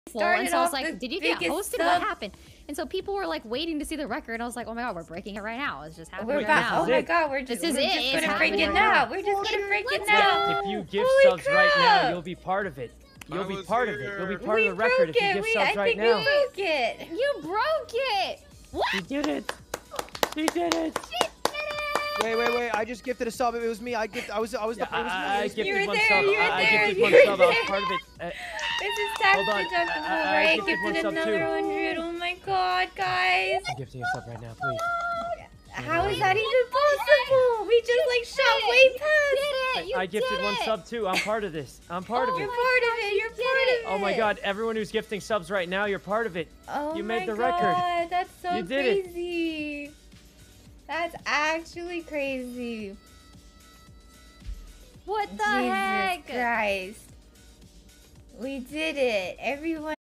And so I was like, did you get hosted? What happened? And so people were like waiting to see the record. And I was like, oh my god, we're breaking it right now. It's just happening right now. Oh my god, we're just gonna break it now. We're just gonna break it now. If you gift subs right now, you'll be part of it. You'll be part of it. You'll be part of the record if you gift subs right now. We broke it. You broke it. What? He did it. He did it. Wait! I just gifted a sub. It was me. I gifted one sub. I gifted one sub. I was part of it. This is tax deductible, right? I gifted another 100. Oh my god, guys. I'm gifting a sub right now, please. How is that even possible? We just like shot way past. I gifted one sub too. I'm part of this. I'm part of it. You're part of it. You're part of it. Oh my god, everyone who's gifting subs right now, you're part of it. Oh you made the my record. god, that's so you did crazy. It. That's actually crazy. What the heck? Jesus Christ. We did it. Everyone